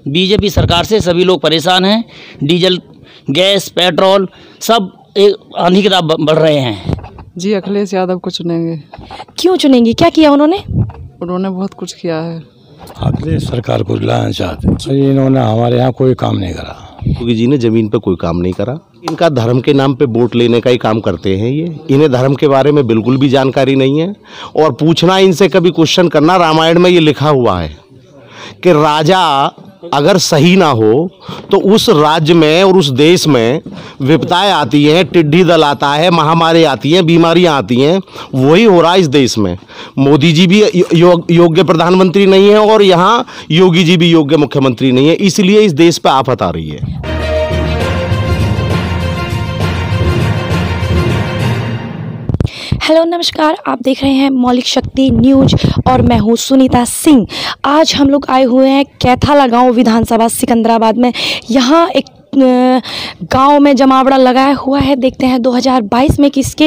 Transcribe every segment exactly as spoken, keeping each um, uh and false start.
BJP सरकार से सभी लोग परेशान हैं। डीजल, गैस, पेट्रोल सब एक आंधी की तरह बढ़ रहे हैं। जी अखिलेश यादव को चुनेंगे। क्यों चुनेंगे? क्या किया उन्होंने? उन्होंने बहुत कुछ किया है। अखिलेश सरकार को लाना चाहते हैं। इन्होंने हमारे यहाँ कोई काम नहीं करा। योगी जी ने जमीन पे कोई काम नहीं करा। इनका धर्म के नाम पे वोट लेने का ही काम करते हैं ये। इन्हें धर्म के बारे में बिल्कुल भी जानकारी नहीं है। और पूछना इनसे कभी क्वेश्चन करना, रामायण में ये लिखा हुआ है कि राजा अगर सही ना हो तो उस राज्य में और उस देश में विपदाएं आती हैं, टिड्डी दल आता है, महामारी आती हैं, बीमारियां आती हैं। वही हो रहा है इस देश में। मोदी जी भी यो, योग्य प्रधानमंत्री नहीं है और यहाँ योगी जी भी योग्य मुख्यमंत्री नहीं है, इसलिए इस देश पे आफत आ रही है। हेलो नमस्कार, आप देख रहे हैं मौलिक शक्ति न्यूज और मैं हूं सुनीता सिंह। आज हम लोग आए हुए हैं कैथाला गांव विधानसभा सिकंदराबाद में। यहां एक गांव में जमावड़ा लगाया हुआ है। देखते हैं दो हज़ार बाईस में किसके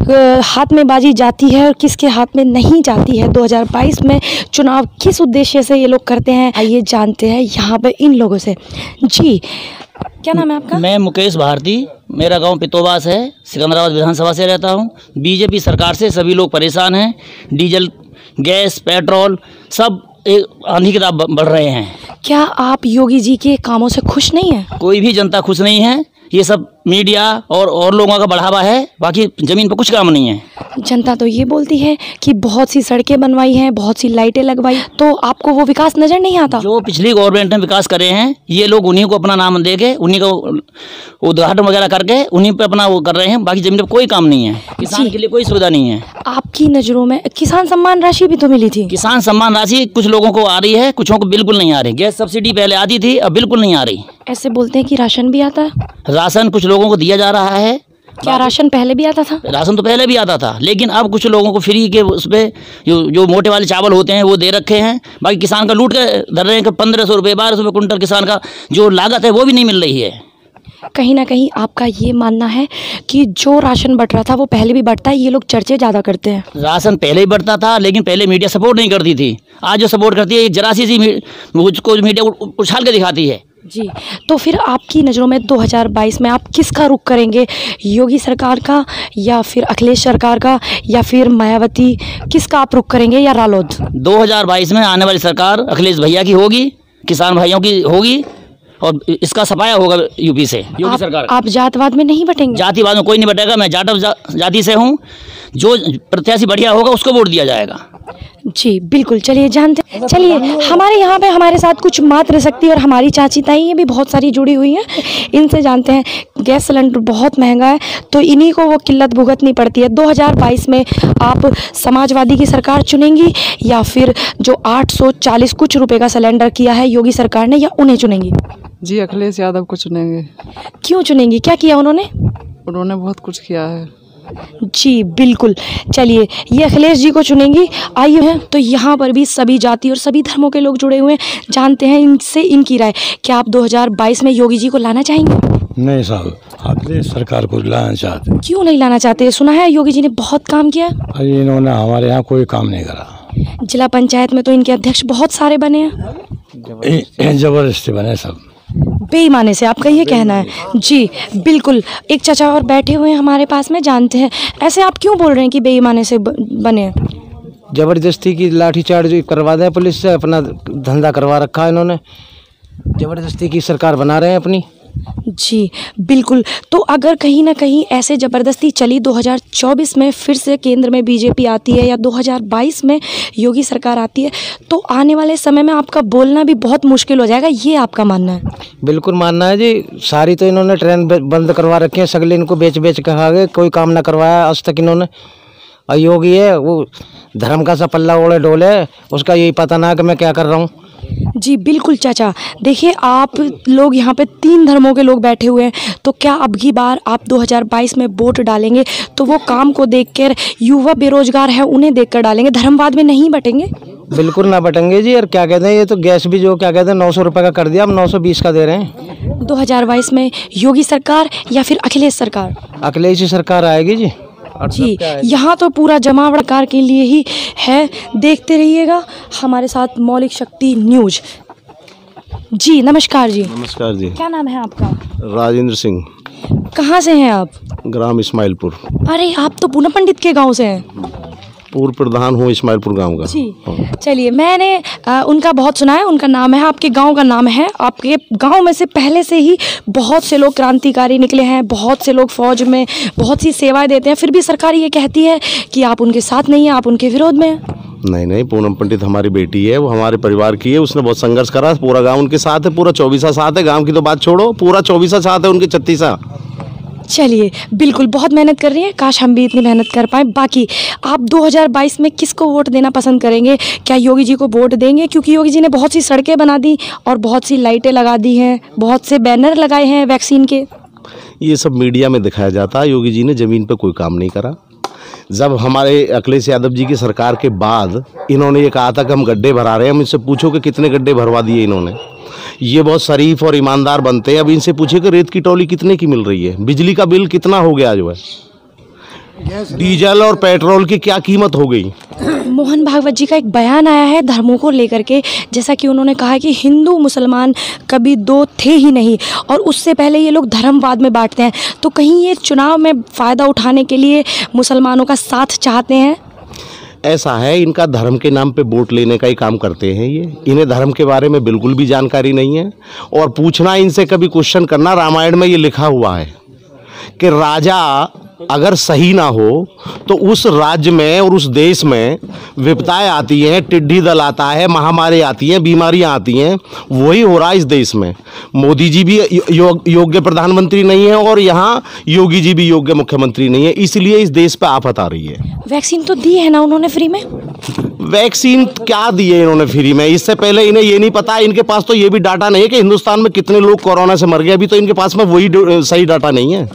हाथ में बाजी जाती है और किसके हाथ में नहीं जाती है। दो हज़ार बाईस में चुनाव किस उद्देश्य से ये लोग करते हैं, आइए जानते हैं यहाँ पे इन लोगों से। जी क्या नाम है आपका? मैं मुकेश भारती, मेरा गांव पितोबास है, सिकंदराबाद विधानसभा से रहता हूं। बीजेपी सरकार से सभी लोग परेशान हैं। डीजल, गैस, पेट्रोल सब एक आंधी की तरह बढ़ रहे हैं। क्या आप योगी जी के कामों से खुश नहीं हैं? कोई भी जनता खुश नहीं है। ये सब मीडिया और और लोगों का बढ़ावा है, बाकी ज़मीन पर कुछ काम नहीं है। जनता तो ये बोलती है कि बहुत सी सड़कें बनवाई हैं, बहुत सी लाइटें लगवाई, तो आपको वो विकास नज़र नहीं आता? जो पिछली गवर्नमेंट ने विकास करे हैं, ये लोग उन्हीं को अपना नाम दे के, उन्हीं को उद्घाटन वगैरह करके उन्हीं पे अपना वो कर रहे हैं। बाकी ज़मीन पर कोई काम नहीं है। किसान के लिए कोई सुविधा नहीं है। आपकी नज़रों में किसान सम्मान राशि भी तो मिली थी? किसान सम्मान राशि कुछ लोगों को आ रही है, कुछों को बिल्कुल नहीं आ रही। गैस सब्सिडी पहले आती थी, अब बिल्कुल नहीं आ रही। ऐसे बोलते हैं कि राशन भी आता है। राशन कुछ लोगों को दिया जा रहा है। क्या राशन पहले भी आता था? राशन तो पहले भी आता था, लेकिन अब कुछ लोगों को फ्री के उस पर जो जो मोटे वाले चावल होते हैं वो दे रखे हैं। बाकी किसान का लूट के धर रहे हैं कि पंद्रह सौ रुपये बारह सौ रुपये कुंटल किसान का जो लागत है वो भी नहीं मिल रही है। कहीं ना कहीं आपका ये मानना है कि जो राशन बट रहा था वो पहले भी बटता है, ये लोग चर्चे ज़्यादा करते हैं। राशन पहले ही बढ़ता था, लेकिन पहले मीडिया सपोर्ट नहीं करती थी। आज जो सपोर्ट करती है, जरा सी सी उसको मीडिया उछाल के दिखाती है। जी, तो फिर आपकी नज़रों में दो हज़ार बाईस में आप किसका रुख करेंगे? योगी सरकार का या फिर अखिलेश सरकार का या फिर मायावती, किसका आप रुख करेंगे या रालोद? दो हज़ार बाईस में आने वाली सरकार अखिलेश भैया की होगी, किसान भाइयों की होगी और इसका सफाया होगा यूपी से योगी सरकार। आप जातवाद में नहीं बटेंगे? जातिवाद में कोई नहीं बटेगा। मैं जाटव जा, जाति से हूँ। जो प्रत्याशी बढ़िया होगा उसको वोट दिया जाएगा। जी बिल्कुल, चलिए जानते हैं। चलिए हमारे यहाँ पे हमारे साथ कुछ मातृशक्ति और हमारी चाची ताई ये भी बहुत सारी जुड़ी हुई हैं, इनसे जानते हैं। गैस सिलेंडर बहुत महंगा है तो इन्हीं को वो किल्लत भुगतनी पड़ती है। दो हज़ार बाईस में आप समाजवादी की सरकार चुनेंगी या फिर जो आठ सौ चालीस कुछ रुपए का सिलेंडर किया है योगी सरकार ने, या उन्हें चुनेंगी? जी अखिलेश यादव को चुनेंगे। क्यों चुनेंगी? क्या किया उन्होंने? उन्होंने बहुत कुछ किया है। जी बिल्कुल, चलिए ये अखिलेश जी को चुनेंगी। आइए हैं तो यहाँ पर भी सभी जाति और सभी धर्मों के लोग जुड़े हुए हैं, जानते हैं इनसे इनकी राय। क्या आप दो हज़ार बाईस में योगी जी को लाना चाहेंगे? नहीं साहब, अखिलेश सरकार को लाना चाहते हैं। क्यों नहीं लाना चाहते? सुना है योगी जी ने बहुत काम किया। अरे इन्होंने हमारे यहाँ कोई काम नहीं करा। जिला पंचायत में तो इनके अध्यक्ष बहुत सारे बने हैं। जबरदस्ती बने सब, बेईमानी से, आपका ये कहना है? जी बिल्कुल। एक चाचा और बैठे हुए हैं हमारे पास में, जानते हैं ऐसे आप क्यों बोल रहे हैं कि बेईमानी से बने? जबरदस्ती की लाठीचार्ज करवा दें पुलिस से, अपना धंधा करवा रखा है इन्होंने। जबरदस्ती की सरकार बना रहे हैं अपनी। जी बिल्कुल। तो अगर कहीं ना कहीं ऐसे ज़बरदस्ती चली, दो हज़ार चौबीस में फिर से केंद्र में बीजेपी आती है या दो हज़ार बाईस में योगी सरकार आती है, तो आने वाले समय में आपका बोलना भी बहुत मुश्किल हो जाएगा, ये आपका मानना है? बिल्कुल मानना है जी। सारी तो इन्होंने ट्रेन बंद करवा रखे हैं, सगले इनको बेच बेच के खा गए, कोई काम ना करवाया आज तक इन्होंने। और योगी है वो धर्म का सा पल्ला ओढ़े डोले, उसका यही पता ना कि मैं क्या कर रहा हूँ। जी बिल्कुल चाचा, देखिए आप लोग यहाँ पे तीन धर्मों के लोग बैठे हुए हैं, तो क्या अब की बार आप दो हज़ार बाईस में वोट डालेंगे तो वो काम को देखकर, युवा बेरोजगार है उन्हें देखकर डालेंगे, धर्मवाद में नहीं बटेंगे? बिल्कुल ना बटेंगे जी। और क्या कहते हैं, ये तो गैस भी जो क्या कहते हैं नौ सौ रुपये का कर दिया, अब नौ सौ बीस का दे रहे हैं। दो हज़ार बाईस में योगी सरकार या फिर अखिलेश सरकार? अखिलेश ही सरकार आएगी जी। जी, यहाँ तो पूरा जमावड़ा कार के लिए ही है। देखते रहिएगा हमारे साथ मौलिक शक्ति न्यूज। जी नमस्कार जी। नमस्कार जी। क्या नाम है आपका? राजेंद्र सिंह। कहाँ से हैं आप? ग्राम इस्माइलपुर। अरे आप तो पूनम पंडित के गांव से हैं। पूर्व प्रधान हूँ इस्माइलपुर गांव का। जी चलिए, मैंने आ, उनका बहुत सुना है, उनका नाम है, आपके गांव का नाम है। आपके गांव में से पहले से ही बहुत से लोग क्रांतिकारी निकले हैं, बहुत से लोग फौज में बहुत सी सेवाएं देते हैं, फिर भी सरकार ये कहती है कि आप उनके साथ नहीं हैं, आप उनके विरोध में हैं। नहीं नहीं, पूनम पंडित हमारी बेटी है, वो हमारे परिवार की है, उसने बहुत संघर्ष करा, पूरा गांव उनके साथ है, पूरा चौबीसा साथ है। गांव की तो बात छोड़ो, पूरा चौबीसा साथ है उनके, छत्तीसा। चलिए बिल्कुल, बहुत मेहनत कर रही हैं, काश हम भी इतनी मेहनत कर पाएँ। बाकी आप दो हज़ार बाईस में किसको वोट देना पसंद करेंगे? क्या योगी जी को वोट देंगे? क्योंकि योगी जी ने बहुत सी सड़कें बना दी और बहुत सी लाइटें लगा दी हैं, बहुत से बैनर लगाए हैं वैक्सीन के। ये सब मीडिया में दिखाया जाता है। योगी जी ने ज़मीन पर कोई काम नहीं करा। जब हमारे अखिलेश यादव जी की सरकार के बाद इन्होंने ये कहा था कि हम गड्ढे भरा रहे हैं, हम इनसे पूछो कि कितने गड्ढे भरवा दिए इन्होंने। ये बहुत शरीफ और ईमानदार बनते हैं। अब इनसे पूछे कि रेत की टोली कितने की मिल रही है, बिजली का बिल कितना हो गया जो है, डीजल और पेट्रोल की क्या कीमत हो गई। मोहन भागवत जी का एक बयान आया है धर्मों को लेकर के, जैसा कि उन्होंने कहा है कि हिंदू मुसलमान कभी दो थे ही नहीं, और उससे पहले ये लोग धर्मवाद में बांटते हैं। तो कहीं ये चुनाव में फ़ायदा उठाने के लिए मुसलमानों का साथ चाहते हैं? ऐसा है, इनका धर्म के नाम पे वोट लेने का ही काम करते हैं ये। इन्हें धर्म के बारे में बिल्कुल भी जानकारी नहीं है, और पूछना इनसे कभी क्वेश्चन करना, रामायण में ये लिखा हुआ है कि राजा अगर सही ना हो तो उस राज्य में और उस देश में विपदाएं आती हैं, टिड्डी दल आता है, महामारी आती हैं, बीमारियां आती हैं। वही हो रहा है इस देश में। मोदी जी भी यो, योग्य प्रधानमंत्री नहीं है, और यहाँ योगी जी भी योग्य मुख्यमंत्री नहीं है, इसलिए इस देश पे आफत आ रही है। वैक्सीन तो दी है ना उन्होंने फ्री में? वैक्सीन क्या दिए इन्होंने फ्री में? इससे पहले इन्हें ये नहीं पता, इनके पास तो ये भी डाटा नहीं है कि हिंदुस्तान में कितने लोग कोरोना से मर गए। अभी तो इनके पास में वही सही डाटा नहीं है।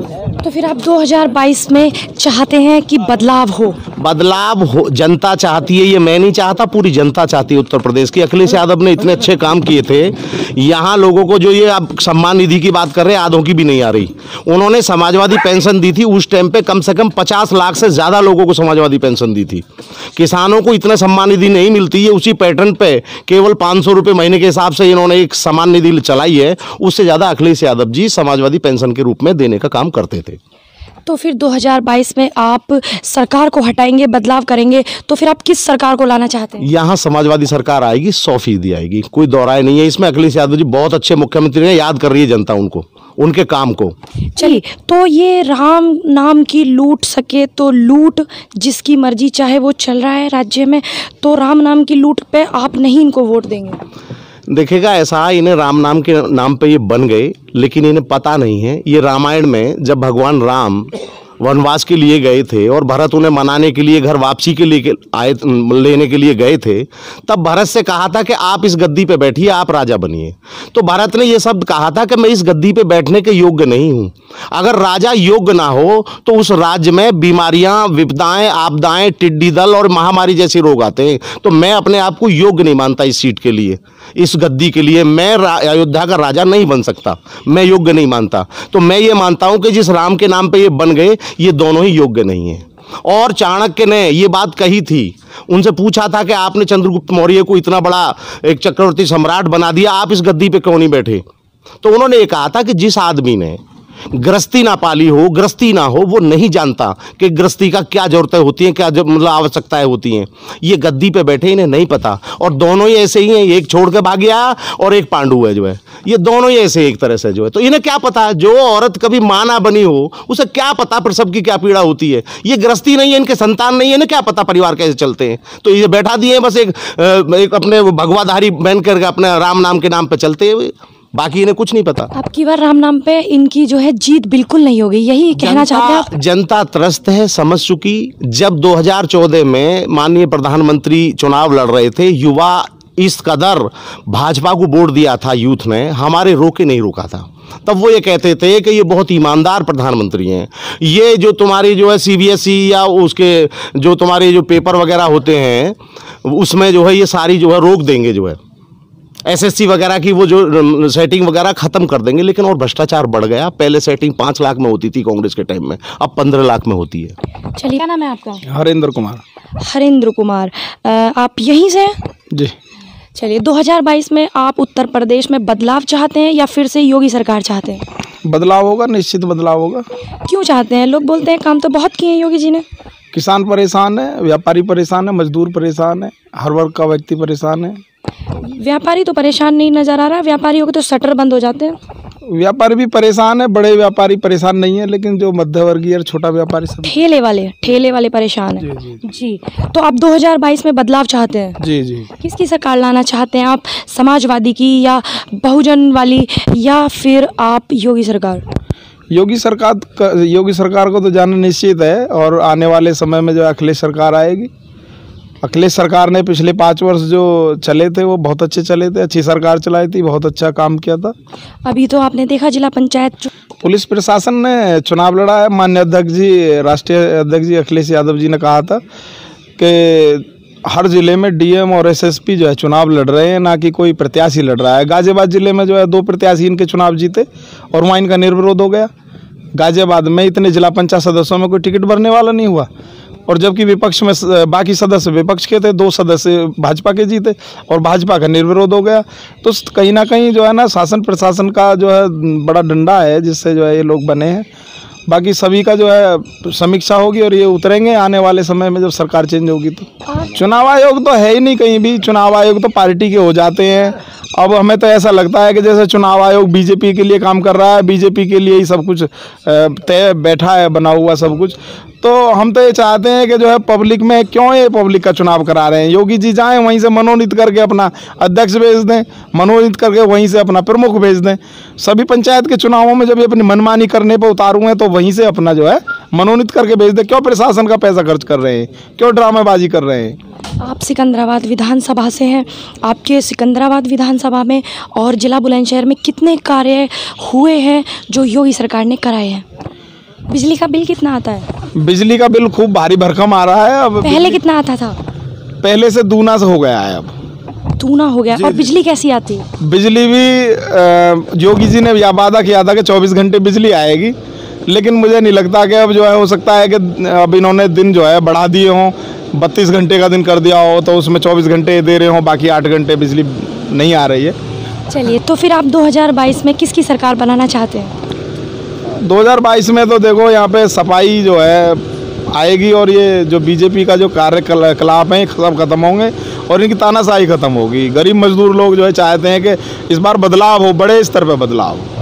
तो फिर आप दो हज़ार बाईस में चाहते हैं कि बदलाव हो? बदलाव हो, जनता चाहती है, ये मैं नहीं चाहता, पूरी जनता चाहती है उत्तर प्रदेश की। अखिलेश यादव ने इतने अच्छे काम किए थे यहाँ लोगों को, जो ये अब सम्मान निधि की बात कर रहे हैं, आधों की भी नहीं आ रही। उन्होंने समाजवादी पेंशन दी थी, उस टाइम पे कम से कम पचास लाख से ज़्यादा लोगों को समाजवादी पेंशन दी थी। किसानों को इतने सम्मान निधि नहीं मिलती है, उसी पैटर्न पे केवल पाँच सौ रुपये महीने के हिसाब से इन्होंने एक सम्मान निधि चलाई है। उससे ज़्यादा अखिलेश यादव जी समाजवादी पेंशन के रूप में देने का काम करते थे। तो फिर दो हज़ार बाईस में आप सरकार को हटाएंगे, बदलाव करेंगे, तो फिर आप किस सरकार को लाना चाहते हैं? यहाँ समाजवादी सरकार आएगी, सौ फीसदी आएगी, कोई दौराए नहीं है इसमें। अखिलेश यादव जी बहुत अच्छे मुख्यमंत्री हैं, याद कर रही है जनता उनको, उनके काम को। चलिए, तो ये राम नाम की लूट सके तो लूट, जिसकी मर्जी चाहे वो चल रहा है राज्य में, तो राम नाम की लूट पे आप नहीं इनको वोट देंगे? देखिएगा, ऐसा इन्हें राम नाम के नाम पे ये बन गए, लेकिन इन्हें पता नहीं है ये रामायण में जब भगवान राम वनवास के लिए गए थे और भरत उन्हें मनाने के लिए घर वापसी के लिए आए, लेने के लिए गए थे, तब भरत से कहा था कि आप इस गद्दी पे बैठिए, आप राजा बनिए। तो भरत ने ये शब्द कहा था कि मैं इस गद्दी पे बैठने के योग्य नहीं हूँ। अगर राजा योग्य ना हो तो उस राज्य में बीमारियां, विपदाएं, आपदाएं, टिड्डी दल और महामारी जैसे रोग आते हैं। तो मैं अपने आप को योग्य नहीं मानता इस सीट के लिए, इस गद्दी के लिए। मैं अयोध्या का राजा नहीं बन सकता, मैं योग्य नहीं मानता। तो मैं ये मानता हूँ कि जिस राम के नाम पे ये बन गए, ये दोनों ही योग्य नहीं है। और चाणक्य ने ये बात कही थी, उनसे पूछा था कि आपने चंद्रगुप्त मौर्य को इतना बड़ा एक चक्रवर्ती सम्राट बना दिया, आप इस गद्दी पे क्यों नहीं बैठे? तो उन्होंने ये कहा था कि जिस आदमी ने गृहस्थी ना पाली हो, गृहस्थी ना हो, वो नहीं जानता कि गृहस्थी का क्या जरूरतें होती हैं, क्या मतलब आवश्यकताएं होती हैं। ये गद्दी पे बैठे, इन्हें नहीं पता। और दोनों ही ऐसे ही हैं, एक छोड़ के भाग गया और एक पांडु है जो है, ये दोनों ही ऐसे एक तरह से जो है। तो इन्हें क्या पता, जो औरत कभी मां ना बनी हो उसे क्या पता प्रसव की क्या पीड़ा होती है। ये गृहस्थी नहीं है, इनके संतान नहीं है, इन्हें क्या पता परिवार कैसे चलते हैं। तो ये बैठा दिए बस एक, एक अपने भगवाधारी बन करके अपने राम नाम के नाम पे चलते हुए, बाकी इन्हें कुछ नहीं पता। अब की बार राम नाम पे इनकी जो है जीत बिल्कुल नहीं होगी, यही कहना चाहते हैं आप? जनता त्रस्त है, समझ चुकी। जब दो हज़ार चौदह में माननीय प्रधानमंत्री चुनाव लड़ रहे थे, युवा इस कदर भाजपा को वोट दिया था यूथ ने, हमारे रोके नहीं रोका था। तब वो ये कहते थे कि ये बहुत ईमानदार प्रधानमंत्री हैं, ये जो तुम्हारी जो है सीबीएसई या उसके जो तुम्हारे जो पेपर वगैरह होते हैं उसमें जो है ये सारी जो है रोक देंगे, जो है एसएससी वगैरह की वो जो सेटिंग वगैरह खत्म कर देंगे। लेकिन और भ्रष्टाचार बढ़ गया। पहले सेटिंग पाँच लाख में होती थी कांग्रेस के टाइम में, अब पंद्रह लाख में होती है। चलिए, क्या नाम है आपका? हरेंद्र कुमार। हरेंद्र कुमार, आप यहीं से हैं? जी। चलिए, दो हज़ार बाईस में आप उत्तर प्रदेश में बदलाव चाहते हैं या फिर से योगी सरकार चाहते हैं? बदलाव होगा, निश्चित बदलाव होगा। क्यों चाहते हैं? लोग बोलते हैं काम तो बहुत किए हैं योगी जी ने। किसान परेशान है, व्यापारी परेशान है, मजदूर परेशान है, हर वर्ग का व्यक्ति परेशान है। व्यापारी तो परेशान नहीं नज़र आ रहा, व्यापारियों के तो शटर बंद हो जाते हैं। व्यापारी भी परेशान है, बड़े व्यापारी परेशान नहीं है, लेकिन जो मध्यवर्गीय और छोटा व्यापारी सब ठेले वाले ठेले वाले परेशान हैं। जी, जी। जी, तो आप दो हज़ार बाईस में बदलाव चाहते हैं? जी जी। किसकी सरकार लाना चाहते हैं आप? समाजवादी की या बहुजन वाली या फिर आप योगी सरकार? योगी सरकार योगी सरकार को तो जाना निश्चित है, और आने वाले समय में जो अखिलेश सरकार आएगी। अखिलेश सरकार ने पिछले पाँच वर्ष जो चले थे वो बहुत अच्छे चले थे, अच्छी सरकार चलाई थी, बहुत अच्छा काम किया था। अभी तो आपने देखा जिला पंचायत पुलिस प्रशासन ने चुनाव लड़ा है। माननीय अध्यक्ष जी, राष्ट्रीय अध्यक्ष जी अखिलेश यादव जी ने कहा था कि हर जिले में डीएम और एसएसपी जो है चुनाव लड़ रहे हैं, ना कि कोई प्रत्याशी लड़ रहा है। गाजियाबाद जिले में जो है दो प्रत्याशी इनके चुनाव जीते और वहाँ इनका निर्विरोध हो गया। गाजियाबाद में इतने जिला पंचायत सदस्यों में कोई टिकट भरने वाला नहीं हुआ, और जबकि विपक्ष में बाकी सदस्य विपक्ष के थे, दो सदस्य भाजपा के जीते और भाजपा का निर्विरोध हो गया। तो कहीं ना कहीं जो है ना शासन प्रशासन का जो है बड़ा डंडा है, जिससे जो है ये लोग बने हैं। बाकी सभी का जो है समीक्षा होगी और ये उतरेंगे आने वाले समय में जब सरकार चेंज होगी। तो चुनाव आयोग तो है ही नहीं कहीं भी, चुनाव आयोग तो पार्टी के हो जाते हैं। अब हमें तो ऐसा लगता है कि जैसे चुनाव आयोग बीजेपी के लिए काम कर रहा है, बीजेपी के लिए ही सब कुछ तय बैठा है, बना हुआ सब कुछ। तो हम तो ये चाहते हैं कि जो है पब्लिक में क्यों ये पब्लिक का चुनाव करा रहे हैं। योगी जी जाएं वहीं से मनोनीत करके अपना अध्यक्ष भेज दें, मनोनीत करके वहीं से अपना प्रमुख भेज दें। सभी पंचायत के चुनावों में जब ये अपनी मनमानी करने पर उतारू हैं तो वहीं से अपना जो है मनोनीत करके भेज दें। क्यों प्रशासन का पैसा खर्च कर रहे हैं, क्यों ड्रामेबाजी कर रहे हैं। आप सिकंदराबाद विधानसभा से हैं, आपके सिकंदराबाद विधानसभा में और जिला बुलंदशहर में कितने कार्य हुए हैं जो योगी सरकार ने कराए हैं? बिजली का बिल कितना आता है? बिजली का बिल खूब भारी भरकम आ रहा है। अब पहले कितना आता था? पहले से दूना से हो गया है, अब दूना हो गया। और बिजली कैसी आती है? बिजली भी योगी जी ने यह वादा किया था कि चौबीस घंटे बिजली आएगी, लेकिन मुझे नहीं लगता कि अब जो है हो सकता है कि अब इन्होंने दिन जो है बढ़ा दिए हों, बत्तीस घंटे का दिन कर दिया हो तो उसमें चौबीस घंटे दे रहे हों, बाकी आठ घंटे बिजली नहीं आ रही है। चलिए, तो फिर आप दो हज़ार बाईस में किसकी सरकार बनाना चाहते हैं? दो हज़ार बाईस में तो देखो यहाँ पे सफाई जो है आएगी, और ये जो बीजेपी का जो कार्यकलाप है सब खत्म होंगे और इनकी तानाशाही खत्म होगी। गरीब मजदूर लोग जो है चाहते हैं कि इस बार बदलाव हो, बड़े स्तर पे बदलाव हो।